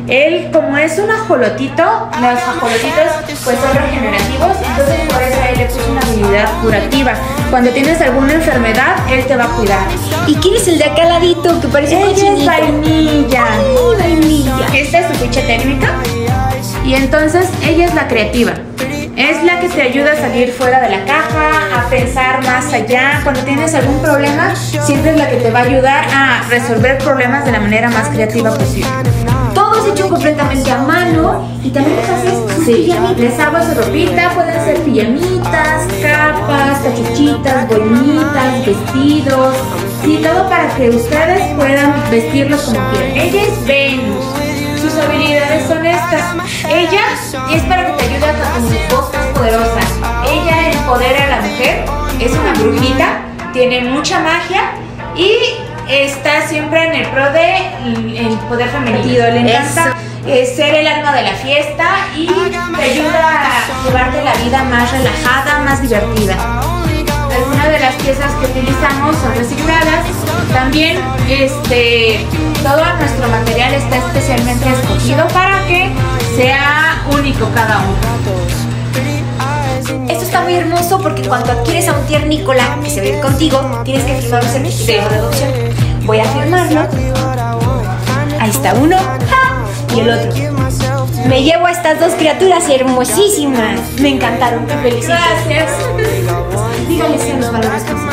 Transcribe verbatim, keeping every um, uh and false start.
Él, como es un ajolotito, los ajolotitos pues son regenerativos, entonces por eso a él le puso una habilidad curativa. Cuando tienes alguna enfermedad, él te va a cuidar. ¿Y quién es el de acá al ladito que parece Ella cochinito? es Vainilla. Ay, Vainilla. Esta es su ficha técnica. Y entonces ella es la creativa. Es la que te ayuda a salir fuera de la caja, a pensar más allá. Cuando tienes algún problema, siempre es la que te va a ayudar a resolver problemas de la manera más creativa posible. Todo es hecho completamente a mano y también les haces sus Sí, pijamitas. les hago su ropita, pueden ser pijamitas, capas, cachuchitas, boinitas, vestidos, y todo para que ustedes puedan vestirlos como quieran. Ella es Venus. Sus habilidades son estas. Ella es para que te ayude a con tu voz más poderosa. Ella empodera a la mujer, es una brujita, tiene mucha magia y está siempre en el pro de el poder femenino. Le encanta eh, ser el alma de la fiesta y te ayuda a llevarte la vida más relajada, más divertida. Algunas de las piezas que utilizamos son recicladas. También este, todo nuestro material está especialmente escogido para que sea único cada uno. Esto está muy hermoso porque cuando adquieres a un tiernícola que se va a ir contigo, tienes que firmar un certificado de adopción. Voy a firmarlo. Ahí está uno. ¡Ja! Y el otro. Me llevo a estas dos criaturas hermosísimas. Me encantaron. Qué felicidad. Gracias. Dígales a los valores que